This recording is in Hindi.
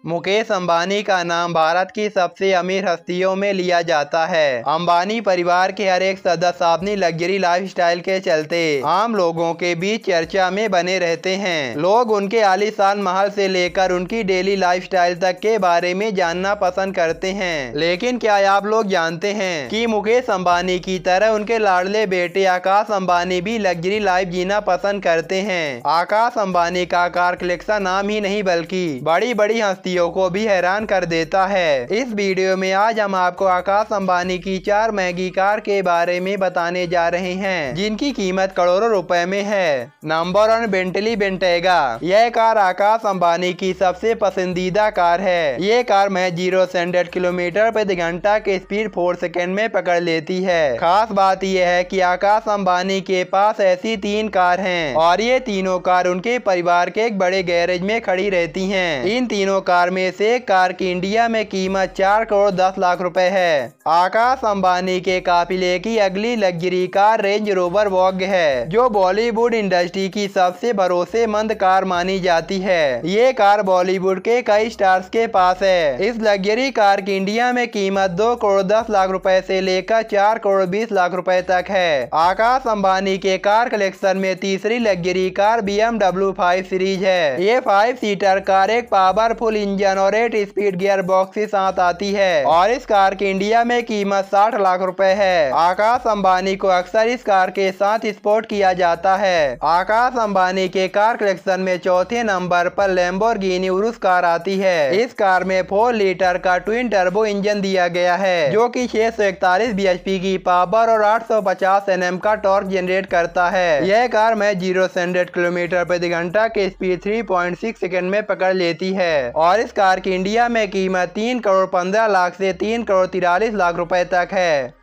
मुकेश अंबानी का नाम भारत की सबसे अमीर हस्तियों में लिया जाता है। अंबानी परिवार के हर एक सदस्य अपनी लग्जरी लाइफस्टाइल के चलते आम लोगों के बीच चर्चा में बने रहते हैं। लोग उनके आलीशान महल से लेकर उनकी डेली लाइफस्टाइल तक के बारे में जानना पसंद करते हैं। लेकिन क्या आप लोग जानते हैं कि मुकेश अंबानी की तरह उनके लाडले बेटे आकाश अंबानी भी लग्जरी लाइफ जीना पसंद करते हैं। आकाश अंबानी का कार कलेक्शन नाम ही नहीं बल्कि बड़ी बड़ी हस्तियों को भी हैरान कर देता है। इस वीडियो में आज हम आपको आकाश अंबानी की 4 महंगी कार के बारे में बताने जा रहे हैं, जिनकी कीमत करोड़ों रुपए में है। नंबर 1, बेंटली बेंटेगा। यह कार आकाश अंबानी की सबसे पसंदीदा कार है। ये कार महज 0 से 100 किलोमीटर प्रति घंटा के स्पीड 4 सेकेंड में पकड़ लेती है। खास बात यह है कि आकाश अंबानी के पास ऐसी 3 कार हैं और ये तीनों कार उनके परिवार के एक बड़े गैरेज में खड़ी रहती हैं। इन तीनों कार में से एक कार की इंडिया में कीमत 4 करोड़ 10 लाख रुपए है। आकाश अंबानी के काफिले की अगली luxury car range rover vogue है, जो बॉलीवुड इंडस्ट्री की सबसे भरोसेमंद कार मानी जाती है। ये कार बॉलीवुड के कई स्टार्स के पास है। इस लग्जरी कार की इंडिया में कीमत 2 करोड़ 10 लाख रुपए से लेकर 4 करोड़ 20 लाख रुपए तक है। आकाश अंबानी के कार कलेक्शन में तीसरी लग्जरी कार BMW 5 सीरीज है। ये 5 सीटर कार एक पावरफुल इंजन और 8 स्पीड गियर बॉक्स के साथ आती है और इस कार की इंडिया में कीमत 60 लाख रुपए है। आकाश अंबानी को अक्सर इस कार के साथ स्पोर्ट किया जाता है। आकाश अंबानी के कार कलेक्शन में चौथे नंबर पर लैम्बोर्गिनी उरुस कार आती है। इस कार में 4 लीटर का ट्विन टर्बो इंजन दिया गया है, जो कि 641 bhp की पावर और 850 Nm का टॉर्क जनरेट करता है। यह कार में 0 से 100 किलोमीटर प्रति घंटा के स्पीड 3.6 सेकेंड में पकड़ लेती है और इस कार की इंडिया में कीमत 3 करोड़ 15 लाख से 3 करोड़ 43 लाख रुपए तक है।